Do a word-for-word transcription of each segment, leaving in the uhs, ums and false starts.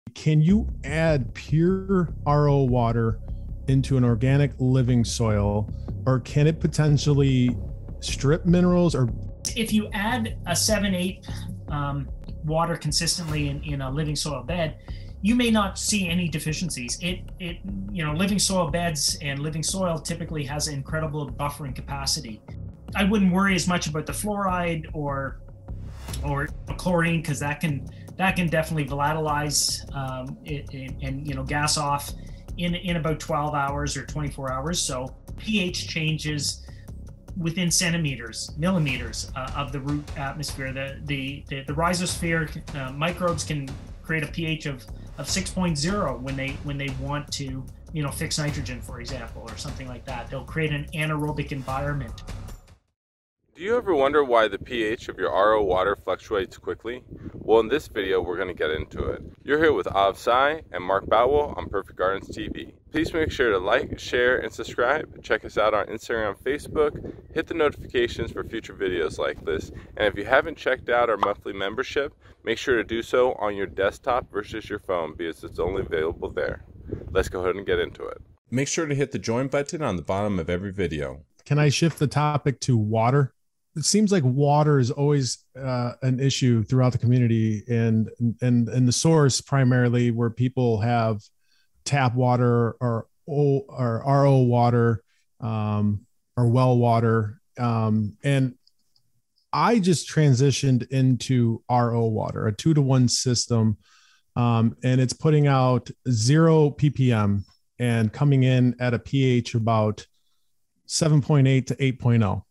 Can you add pure R O water into an organic living soil, or can it potentially strip minerals? Or if you add a seven eight um, water consistently in, in a living soil bed, you may not see any deficiencies. It, it, you know, living soil beds and living soil typically has incredible buffering capacity. I wouldn't worry as much about the fluoride or or chlorine, because that can that can definitely volatilize um, it, it, and you know gas off in in about twelve hours or twenty-four hours. So pH changes within centimeters, millimeters uh, of the root atmosphere. The the the, the rhizosphere uh, microbes can create a pH of of six point zero when they when they want to you know fix nitrogen, for example, or something like that. They'll create an anaerobic environment. Do you ever wonder why the pH of your R O water fluctuates quickly? Well, in this video, we're going to get into it. You're here with Av Sai and Mark Bowell on Perfect Gardens T V. Please make sure to like, share, and subscribe. Check us out on Instagram, Facebook. Hit the notifications for future videos like this. And if you haven't checked out our monthly membership, make sure to do so on your desktop versus your phone, because it's only available there. Let's go ahead and get into it. Make sure to hit the join button on the bottom of every video. can I shift the topic to water? It seems like water is always uh, an issue throughout the community, and and and the source primarily where people have tap water or o, or R O water um, or well water, um, and I just transitioned into R O water, a two to one system, um, and it's putting out zero P P M and coming in at a pH about seven point eight to eight point oh.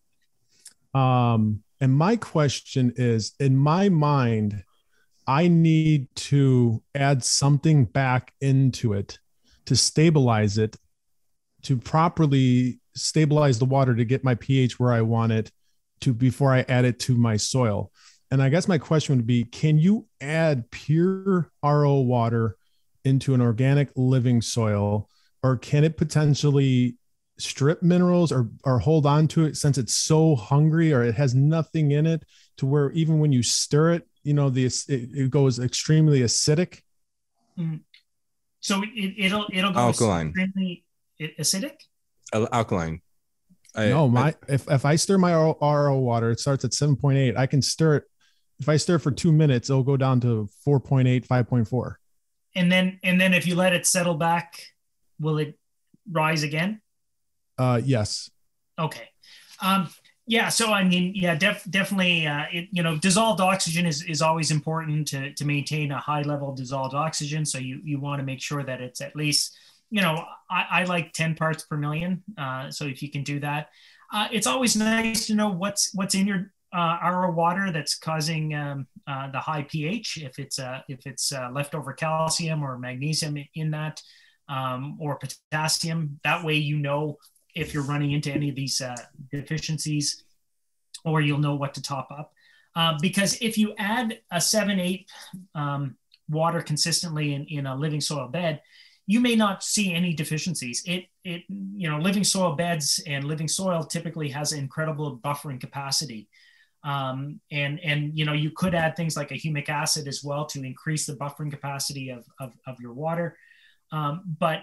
Um, and my question is, in my mind, I need to add something back into it to stabilize it, to properly stabilize the water to get my pH where I want it to before I add it to my soil. And I guess my question would be, can you add pure R O water into an organic living soil, or can it potentially strip minerals or or hold on to it since it's so hungry, or it has nothing in it to where even when you stir it, you know, the it, it goes extremely acidic? Mm. So it, it'll it'll go alkaline, extremely acidic. Al- alkaline. I, no, my I, if if I stir my R O water, it starts at seven point eight. I can stir it. If I stir for two minutes, it'll go down to four point eight, five point four. And then and then if you let it settle back, will it rise again? Uh, yes. Okay. Um, yeah. So, I mean, yeah, def- definitely, uh, it, you know, dissolved oxygen is, is always important to, to maintain a high level of dissolved oxygen. So you, you want to make sure that it's at least, you know, I, I like ten parts per million. Uh, so if you can do that, uh, it's always nice to know what's, what's in your uh, R O water that's causing um, uh, the high pH. If it's, uh, if it's uh, leftover calcium or magnesium in that, um, or potassium, that way, you know, if you're running into any of these uh, deficiencies, or you'll know what to top up. Uh, because if you add a seven eight um, water consistently in, in a living soil bed, you may not see any deficiencies. It, it, you know, living soil beds and living soil typically has incredible buffering capacity. Um, and, and, you know, you could add things like a humic acid as well to increase the buffering capacity of, of, of your water. Um, but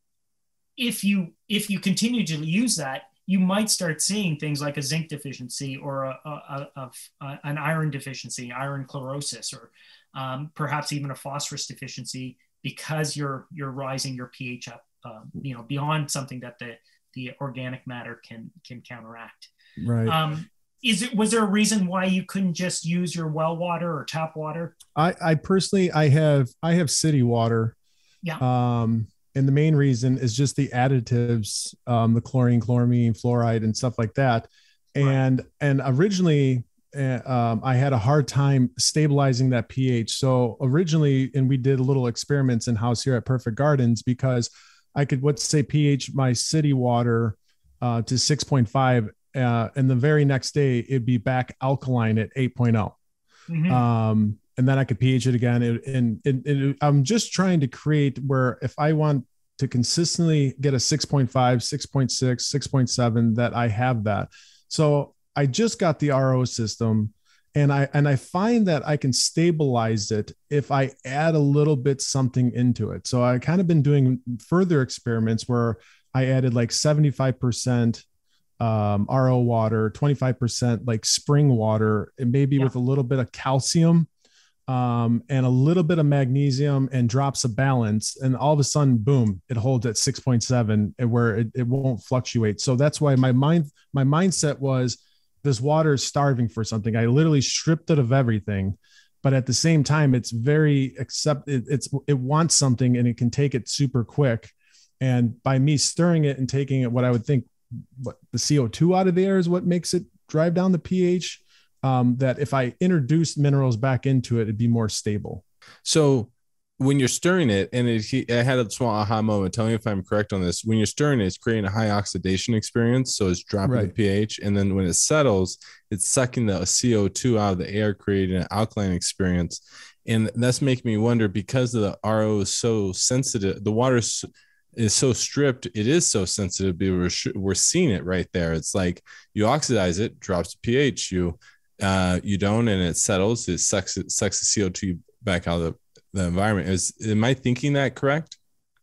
if you if you continue to use that, you might start seeing things like a zinc deficiency or a, a, a, a, an iron deficiency, iron chlorosis, or um, perhaps even a phosphorus deficiency, because you're you're rising your pH up, uh, you know, beyond something that the the organic matter can can counteract. Right. Um, is it was there a reason why you couldn't just use your well water or tap water? I I personally I have I have city water. Yeah. Um. And the main reason is just the additives, um, the chlorine, chloramine, fluoride, and stuff like that. And right. and originally, uh, um, I had a hard time stabilizing that pH. So originally, and we did a little experiments in house here at Perfect Gardens, because I could, let's say, pH my city water uh, to six point five, uh, and the very next day it'd be back alkaline at eight point oh. Mm-hmm. Um, and then I could pH it again. It, and it, it, I'm just trying to create where if I want to consistently get a six point five, six point six, six point seven, that I have that. So I just got the R O system, And I, and I find that I can stabilize it if I add a little bit something into it. So I kind of been doing further experiments where I added like seventy-five percent um, R O water, twenty-five percent like spring water, and maybe yeah. with a little bit of calcium um, and a little bit of magnesium and drops of balance. And all of a sudden, boom, it holds at six point seven and where it, it won't fluctuate. So that's why my mind, my mindset was, this water is starving for something. I literally stripped it of everything, but at the same time, it's very accept it, it's, it wants something and it can take it super quick. And by me stirring it and taking it, what I would think, what the C O two out of the air is what makes it drive down the pH. Um, that if I introduced minerals back into it, it'd be more stable. So when you're stirring it, and it, I had a small aha moment. Tell me if I'm correct on this. When you're stirring it, it's creating a high oxidation experience. So it's dropping right. the pH. And then when it settles, it's sucking the C O two out of the air, creating an alkaline experience. And that's making me wonder, because the R O is so sensitive, the water is, is so stripped, it is so sensitive. We're, we're seeing it right there. It's like you oxidize it, drops the pH. You, uh, you don't, and it settles. It sucks, it sucks the C O two back out of the the environment. Is, am I thinking that correct?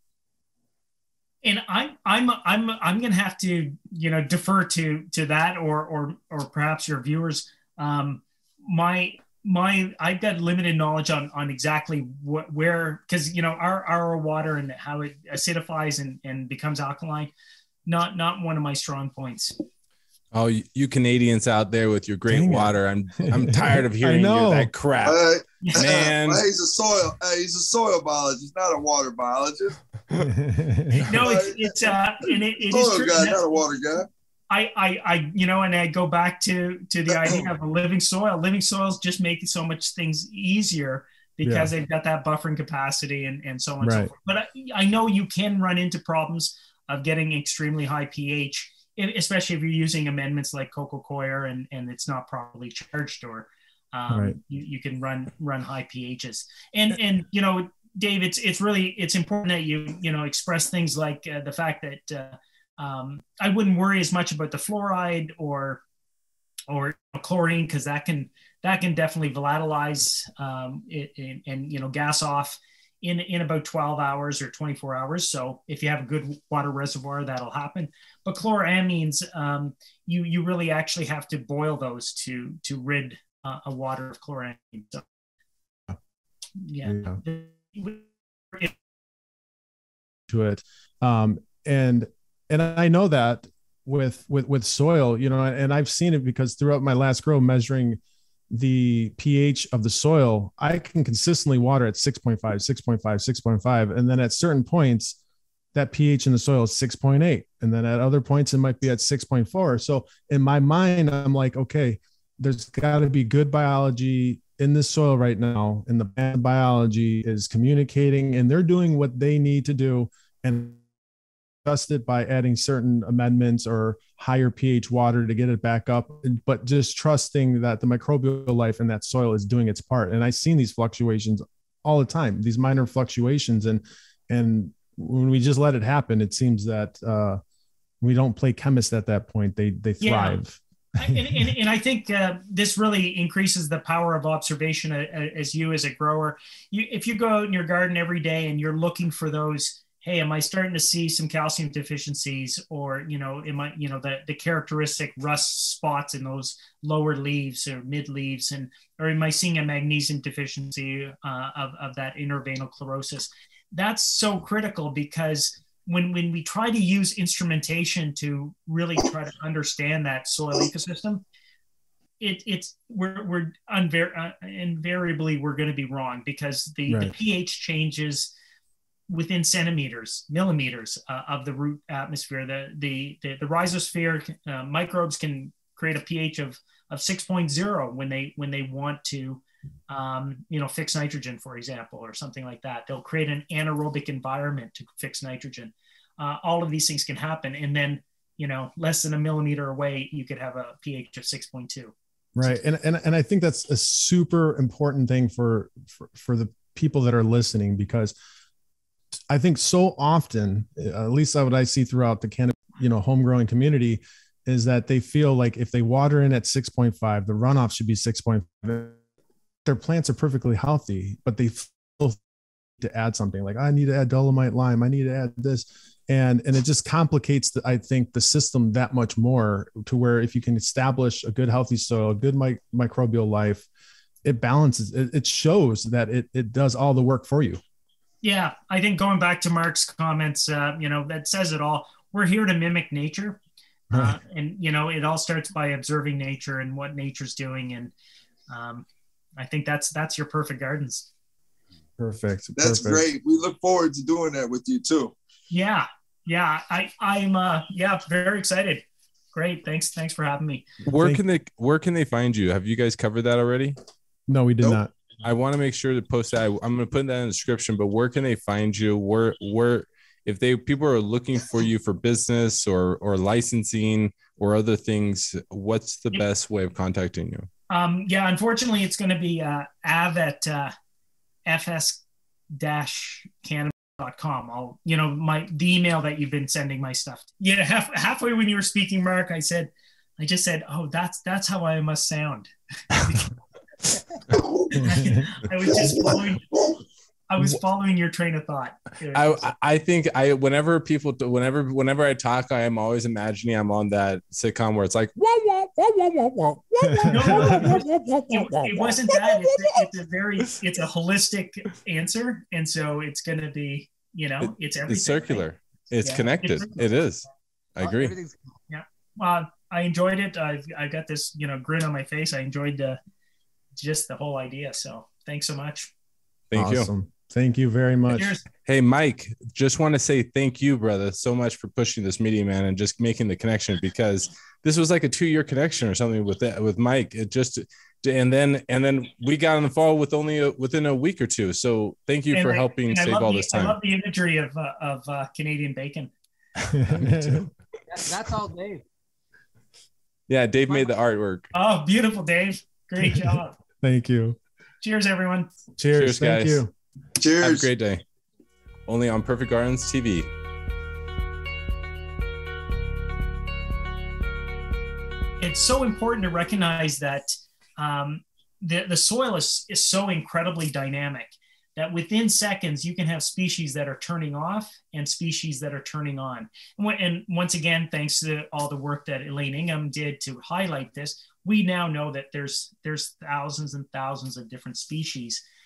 And I'm, I'm, I'm, I'm going to have to, you know, defer to, to that, or, or, or perhaps your viewers. Um, my, my, I've got limited knowledge on, on exactly what, where, cause you know, our, our water and how it acidifies and, and becomes alkaline, not, not one of my strong points. Oh, you Canadians out there with your great Dang water. I'm I'm tired of hearing you that crap. Uh, Man. Well, he's a soil uh, he's a soil biologist, not a water biologist. No, it's it's uh and it, it soil is true. guy, not a water guy. I, I I you know, and I go back to to the idea of a living soil. Living soils just make so much things easier because yeah. they've got that buffering capacity and, and so on and right. so forth. But I, I know you can run into problems of getting extremely high pH, especially if you're using amendments like Coco Coir and, and it's not properly charged, or um, right. you, you can run run high pHs. And and you know, Dave, it's it's really it's important that you you know express things like uh, the fact that uh, um, I wouldn't worry as much about the fluoride or or chlorine, because that can that can definitely volatilize um, it, and, and you know gas off in in about twelve hours or twenty-four hours. So if you have a good water reservoir, that'll happen. But chloramines, um, you you really actually have to boil those to to rid uh, a water of chloramine. So, yeah. yeah. To it, um, and and I know that with with with soil, you know, and I've seen it because throughout my last grow, measuring the pH of the soil, I can consistently water at six point five, six point five, six point five. And then at certain points, that pH in the soil is six point eight. And then at other points, it might be at six point four. So in my mind, I'm like, okay, there's got to be good biology in this soil right now. And the biology is communicating and they're doing what they need to do. And adjust it by adding certain amendments or higher pH water to get it back up, but just trusting that the microbial life in that soil is doing its part. And I've seen these fluctuations all the time, these minor fluctuations. And, and when we just let it happen, it seems that uh, we don't play chemist at that point. They, they thrive. Yeah. and, and, and I think uh, this really increases the power of observation uh, as you, as a grower. You, if you go out in your garden every day and you're looking for those, hey, am I starting to see some calcium deficiencies, or, you know, am I, you know, the, the characteristic rust spots in those lower leaves or mid leaves, and, or am I seeing a magnesium deficiency uh, of, of that interveinal chlorosis? That's so critical, because when, when we try to use instrumentation to really try to understand that soil ecosystem, it, it's, we're, we're unvar- uh, invariably, we're going to be wrong, because the, right. the pH changes within centimeters, millimeters uh, of the root atmosphere. The the the, the rhizosphere uh, microbes can create a pH of of six point oh when they when they want to, um, you know, fix nitrogen, for example, or something like that. They'll create an anaerobic environment to fix nitrogen. Uh, all of these things can happen, and then, you know, less than a millimeter away, you could have a pH of six point two. Right, and and and I think that's a super important thing for for, for the people that are listening, because I think so often, at least what I see throughout the Canada, you know, home growing community, is that they feel like if they water in at six point five, the runoff should be six point five. Their plants are perfectly healthy, but they feel to add something like, I need to add dolomite lime. I need to add this. And, and it just complicates, the, I think, the system that much more, to where if you can establish a good, healthy soil, a good mi- microbial life, it balances, it, it shows that it, it does all the work for you. Yeah. I think going back to Mark's comments, uh, you know, that says it all. We're here to mimic nature. Uh, and, you know, it all starts by observing nature and what nature's doing. And um, I think that's, that's your perfect gardens. Perfect. That's Perfect. great. We look forward to doing that with you too. Yeah. Yeah. I, I'm, uh, yeah, very excited. Great. Thanks. Thanks for having me. Where Thank- can they where can they find you? Have you guys covered that already? No, we did Nope. not. I want to make sure to post that. I'm going to put that in the description, but where can they find you? Where, where, if they, people are looking for you for business or, or licensing or other things, what's the best way of contacting you? Um, yeah, unfortunately it's going to be, uh, av at, uh, fs dash canada dot com. I'll, you know, my, the email that you've been sending my stuff. Yeah. Half, halfway when you were speaking, Mark, I said, I just said, oh, that's, that's how I must sound. I, I was just following, I was following your train of thought. I I think I whenever people whenever whenever I talk, I am always imagining I'm on that sitcom where it's like wah, wah, wah, wah, wah, wah, wah, No, no, wah, it, wah, it, wah, it wah. wasn't that. It's a, it's a very, it's a holistic answer, and so it's going to be, you know, it's everything. It's circular. It's Yeah. connected. It is. I agree. Everything's- Uh, I enjoyed it. I I got this, you know, grin on my face. I enjoyed the just the whole idea. So thanks so much. Thank you. Awesome. Thank you very much. Cheers. Hey, Mike, just want to say thank you, brother, so much for pushing this meeting, man, and just making the connection, because this was like a two-year connection or something with that with Mike. It just and then and then we got on the fall with only a, within a week or two. So thank you And for I- helping and I save love all the- this I time. love the imagery of uh, of uh, Canadian bacon. that- that's all Dave. Yeah, Dave made the artwork. Oh, beautiful, Dave. Great job. Thank you. Cheers, everyone. Cheers. Cheers, Thank guys. you. Cheers. Have a great day. Only on Perfect Gardens T V. It's so important to recognize that um, the, the soil is, is so incredibly dynamic that within seconds you can have species that are turning off and species that are turning on. And, when, and once again, thanks to all the work that Elaine Ingham did to highlight this, we now know that there's there's thousands and thousands of different species